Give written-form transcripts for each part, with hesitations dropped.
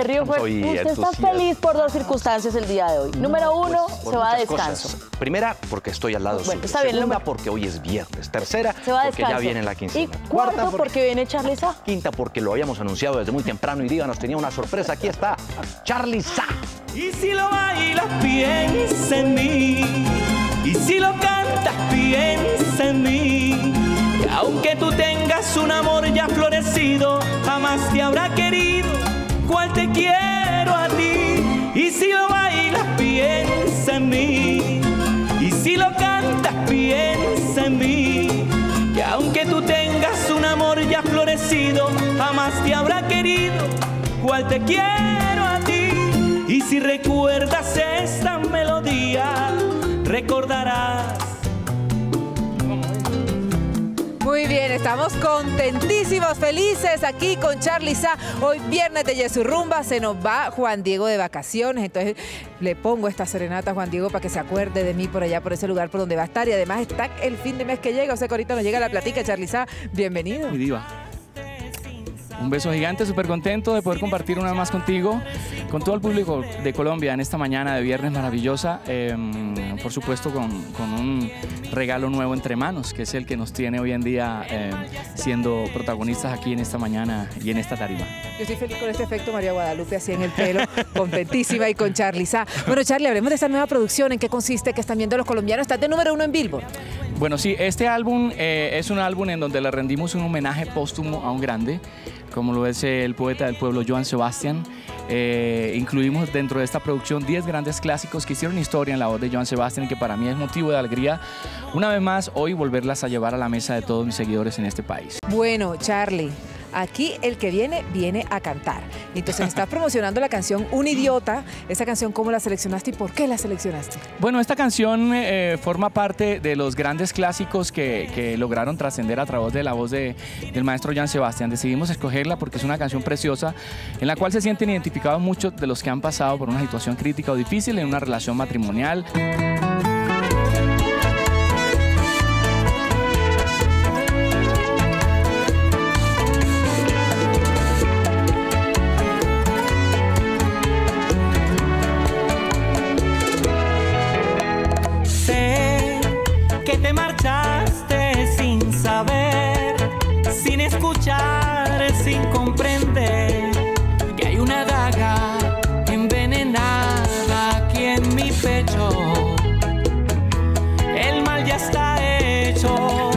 río fue, usted está feliz por dos circunstancias el día de hoy. Número uno, pues, se va a descanso. Cosas. Primera, porque estoy al lado suyo. Está bien. Segunda, porque hoy es viernes. Tercera, se va a porque ya viene la quincena. Y cuarto, porque viene Charly Sa. Quinta, porque lo habíamos anunciado desde muy temprano y Diva nos tenía una sorpresa. Aquí está, Charly Sa. Y si lo bailas, piensa en mí. Y si lo cantas, piensa en mí. Que aunque tú tengas un amor ya florecido, jamás te habrá querido cual te quiero a ti. Y si lo bailas, piensa en mí. Y si lo cantas, piensa en mí. Que aunque tú tengas un amor ya florecido, jamás te habrá querido cual te quiero a ti. Y si recuerdas esta melodía, recordarás. Muy bien, estamos contentísimos, felices aquí con Charly Sa. Hoy viernes de Yesurrumba, se nos va Juan Diego de vacaciones, entonces le pongo esta serenata a Juan Diego para que se acuerde de mí por allá, por ese lugar por donde va a estar. Y además está el fin de mes que llega, o sea que ahorita nos llega la platica. Charly Sa, bienvenido. Mi Diva. Un beso gigante, súper contento de poder compartir una más contigo, con todo el público de Colombia en esta mañana de viernes maravillosa. Por supuesto con un regalo nuevo entre manos, que es el que nos tiene hoy en día siendo protagonistas aquí en esta mañana y en esta tarima. Yo estoy feliz con este efecto María Guadalupe así en el pelo, contentísima y con Charly Sa. Bueno, Charly, hablemos de esta nueva producción, ¿en qué consiste? ¿Qué están viendo los colombianos? Estás de número 1 en Billboard. Bueno, sí, este álbum es un álbum en donde le rendimos un homenaje póstumo a un grande, como lo es el poeta del pueblo Joan Sebastián. Incluimos dentro de esta producción 10 grandes clásicos que hicieron historia en la voz de Joan Sebastián y que para mí es motivo de alegría, una vez más, hoy volverlas a llevar a la mesa de todos mis seguidores en este país. Bueno, Charly, aquí el que viene, viene a cantar. Entonces estás promocionando la canción Un Idiota. ¿Esa canción cómo la seleccionaste y por qué la seleccionaste? Bueno, esta canción forma parte de los grandes clásicos que lograron trascender a través de la voz del maestro Joan Sebastián. Decidimos escogerla porque es una canción preciosa en la cual se sienten identificados muchos de los que han pasado por una situación crítica o difícil en una relación matrimonial. Te marchaste sin saber, sin escuchar, sin comprender que hay una daga envenenada aquí en mi pecho. El mal ya está hecho.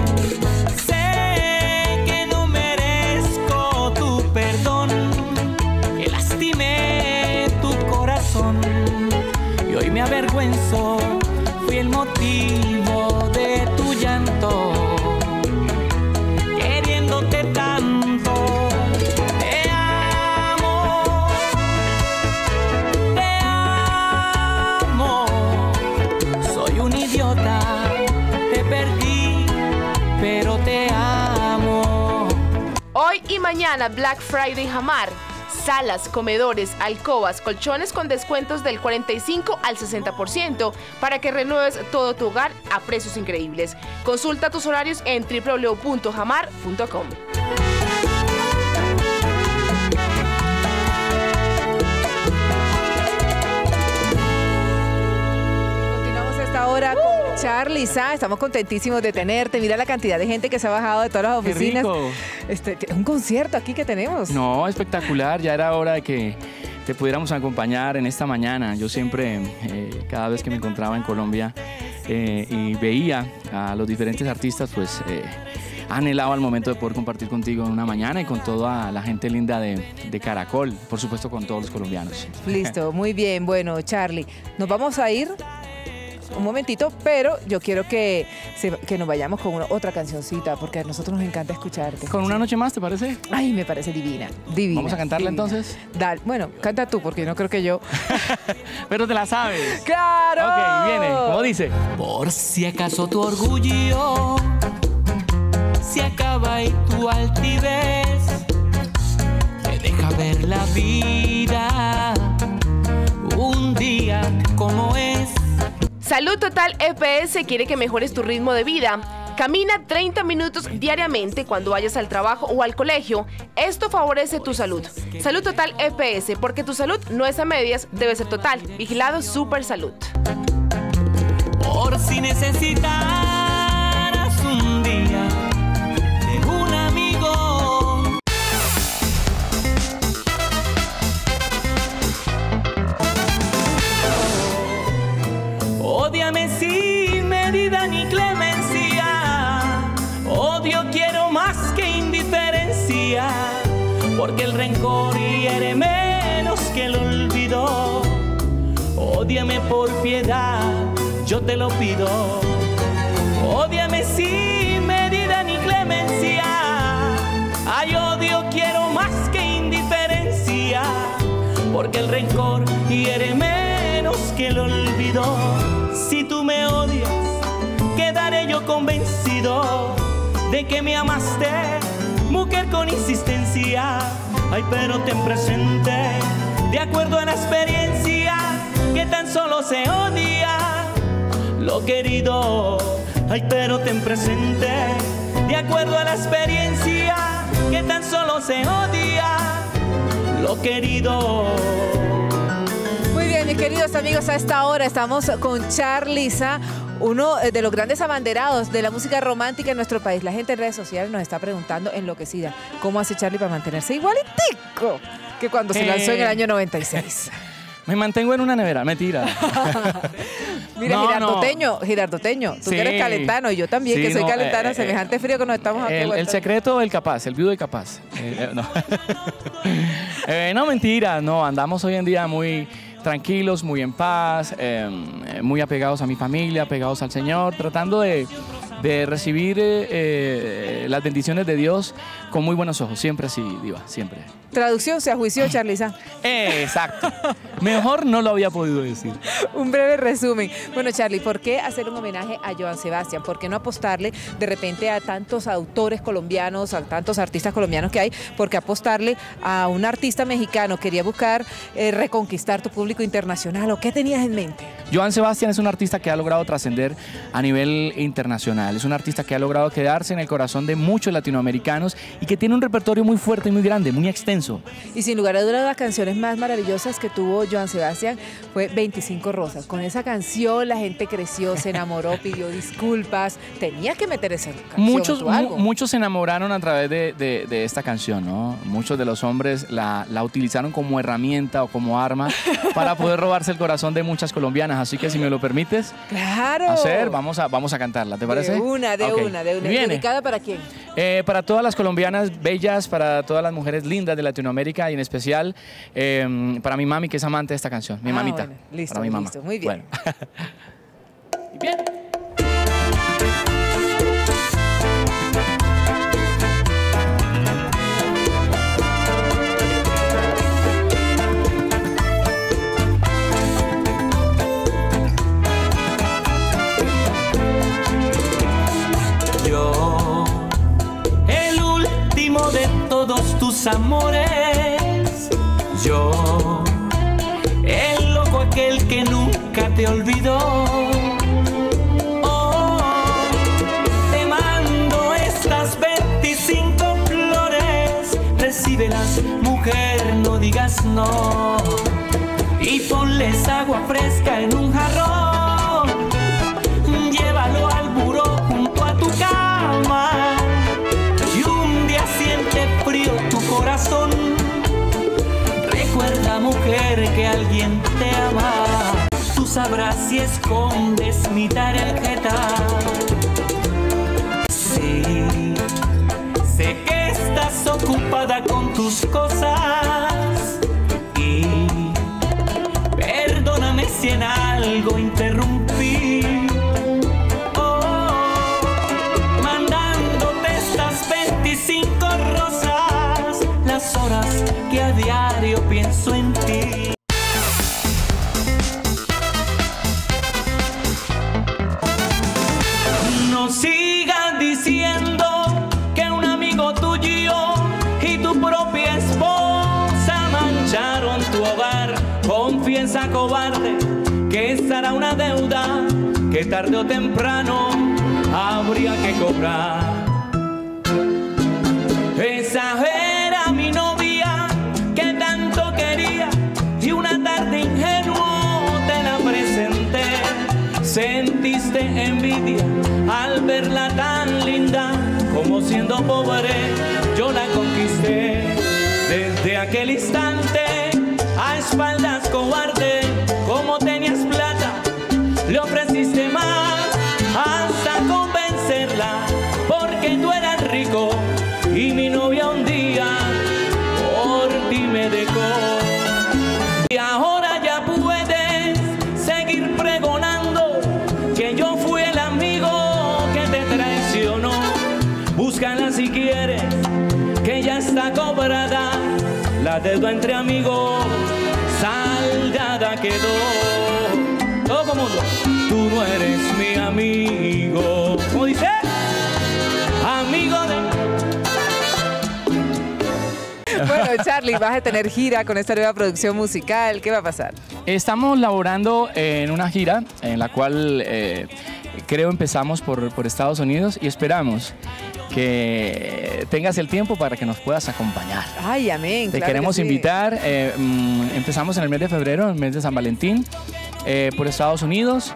Sé que no merezco tu perdón, que lastimé tu corazón y hoy me avergüenzo. Fui el motivo de tu llanto, queriéndote tanto. Te amo, soy un idiota, te perdí, pero te amo. Hoy y mañana Black Friday Jamar. Salas, comedores, alcobas, colchones con descuentos del 45 al 60% para que renueves todo tu hogar a precios increíbles. Consulta tus horarios en www.jamar.com. Continuamos esta hora con Charly Sa. Estamos contentísimos de tenerte. Mira la cantidad de gente que se ha bajado de todas las oficinas. ¡Qué rico! Un concierto aquí que tenemos. No, espectacular. Ya era hora de que te pudiéramos acompañar en esta mañana. Yo siempre, cada vez que me encontraba en Colombia y veía a los diferentes artistas, pues anhelaba el momento de poder compartir contigo en una mañana y con toda la gente linda de Caracol, por supuesto con todos los colombianos. Listo, muy bien. Bueno, Charly, nos vamos a ir un momentito, pero yo quiero que nos vayamos con otra cancioncita, porque a nosotros nos encanta escucharte. ¿Con Una Noche Más, te parece? Ay, me parece divina, divina. ¿Vamos a cantarla divina. Entonces? Dale, bueno, canta tú, porque no creo que yo. Pero te la sabes. ¡Claro! Ok, viene, como dice. Por si acaso tu orgullo se acaba y tu altivez te deja ver la vida un día como es. Salud Total EPS quiere que mejores tu ritmo de vida. Camina 30 minutos diariamente cuando vayas al trabajo o al colegio. Esto favorece tu salud. Salud Total EPS, porque tu salud no es a medias, debe ser total. Vigilado Super Salud. Por si necesitaras un día de un amigo. Ódiame sin medida ni clemencia. Odio quiero más que indiferencia, porque el rencor hiere menos que el olvido. Ódiame por piedad, yo te lo pido. Ódiame sin medida ni clemencia. Ay, odio quiero más que indiferencia, porque el rencor hiere menos que el olvido. Si tú me odias, quedaré yo convencido de que me amaste, mujer, con insistencia. Ay, pero ten presente, de acuerdo a la experiencia, que tan solo se odia lo querido. Ay, pero ten presente, de acuerdo a la experiencia, que tan solo se odia lo querido. Muy bien, mis queridos amigos, a esta hora estamos con Charliza, uno de los grandes abanderados de la música romántica en nuestro país. La gente en redes sociales nos está preguntando enloquecida, ¿cómo hace Charly para mantenerse igualitico que cuando se lanzó en el año 96? Me mantengo en una nevera, mentira. Mira, No, Girardo Teño, tú Sí. que eres calentano, yo también, Sí, que soy no, calentana, semejante frío que nos estamos aquí. El secreto, el capaz, el viudo y capaz. No. No, mentira, no, andamos hoy en día muy tranquilos, muy en paz, muy apegados a mi familia, apegados al Señor, tratando de recibir las bendiciones de Dios con muy buenos ojos. Siempre así, Diva, siempre. Traducción, se ajuició, Charliza. Exacto. Mejor no lo había podido decir. Un breve resumen. Bueno, Charly, ¿por qué hacer un homenaje a Joan Sebastián? ¿Por qué no apostarle de repente a tantos autores colombianos, a tantos artistas colombianos que hay? ¿Por qué apostarle a un artista mexicano? ¿Quería buscar reconquistar tu público internacional o qué tenías en mente? Joan Sebastián es un artista que ha logrado trascender a nivel internacional. Es un artista que ha logrado quedarse en el corazón de muchos latinoamericanos y que tiene un repertorio muy fuerte y muy grande, muy extenso. Y sin lugar a dudas, las canciones más maravillosas que tuvo Joan Sebastián fue 25 Rosas. Con esa canción la gente creció, se enamoró, pidió disculpas. Tenías que meter esa canción en tu álbum. Muchos se enamoraron a través de esta canción, ¿no? Muchos de los hombres la utilizaron como herramienta o como arma para poder robarse el corazón de muchas colombianas. Así que si me lo permites, ¡claro! vamos a cantarla, ¿te parece? De una. Viene. ¿Dedicada para quién? Para todas las colombianas bellas, para todas las mujeres lindas de Latinoamérica y en especial para mi mami, que es amante de esta canción, mi mamita. Bueno, listo, para mi mamá. listo, muy bien. Bueno. Bien. Yo, el último de todos tus amores. Yo, el loco aquel que nunca te olvidó. Oh, te mando estas 25 flores. Recíbelas, mujer, no digas no. Y ponles agua fresca en un jarrón. Llévalo al buró junto a tu cama. Y un día siente frío tu corazón. Recuerda, mujer, que alguien te ama. Tú sabrás si escondes mi tarjeta. Sí, sé que estás ocupada con tus cosas. Y perdóname si en algo interrumpí. Horas que a diario pienso en ti. No sigas diciendo que un amigo tuyo y tu propia esposa mancharon tu hogar. Confiesa, cobarde, que esa era una deuda que tarde o temprano habría que cobrar. Esa era mi novia que tanto quería y una tarde ingenuo te la presenté. Sentiste envidia al verla tan linda, como siendo pobre yo la conquisté. Desde aquel instante, a espaldas cobarde, como tenías plata, le ofreciste más hasta convencerla, porque tú eras rico y mi novia un día por ti me dejó. Y ahora ya puedes seguir pregonando que yo fui el amigo que te traicionó. Búscala si quieres, que ya está cobrada, la deuda entre amigos saldada quedó. Todo mundo, tú no eres mi amigo. ¿Cómo dice? Amigo de... Bueno, Charly, vas a tener gira con esta nueva producción musical. ¿Qué va a pasar? Estamos laborando en una gira en la cual creo empezamos por Estados Unidos y esperamos que tengas el tiempo para que nos puedas acompañar. Ay, amén. Te claro queremos que sí. invitar. Empezamos en el mes de febrero, el mes de San Valentín, por Estados Unidos.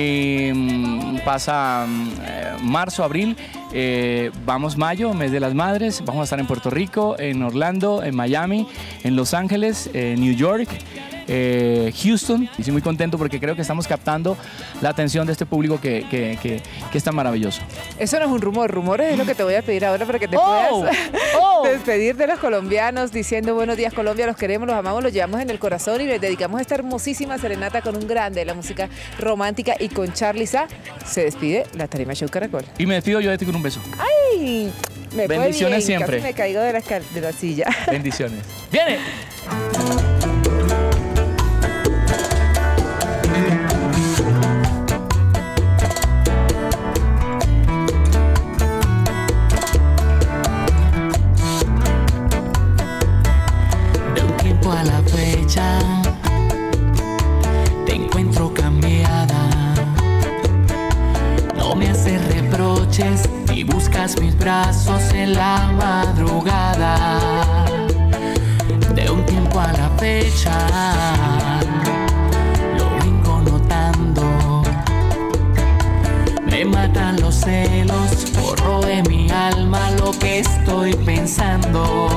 Pasa marzo, abril. Vamos mayo, mes de las madres. Vamos a estar en Puerto Rico, en Orlando, en Miami, en Los Ángeles, New York, Houston. Y estoy muy contento porque creo que estamos captando la atención de este público que es tan maravilloso. Eso no es un rumor. Rumores es lo que te voy a pedir ahora para que te puedas despedir de los colombianos diciendo buenos días Colombia, los queremos, los amamos, los llevamos en el corazón y les dedicamos esta hermosísima serenata con un grande de la música romántica. Y con Charly Sa se despide la Tarima Show Caracol. Y me despido yo de ti con un beso. ¡Ay! Me fue Bendiciones bien, siempre. Casi me caigo de la silla. Bendiciones. ¡Viene! De un tiempo a la fecha te encuentro cambiada. No me haces reproches y buscas mis brazos en la madrugada. De un tiempo a la fecha lo vengo notando. Me matan los celos, borro de mi alma lo que estoy pensando.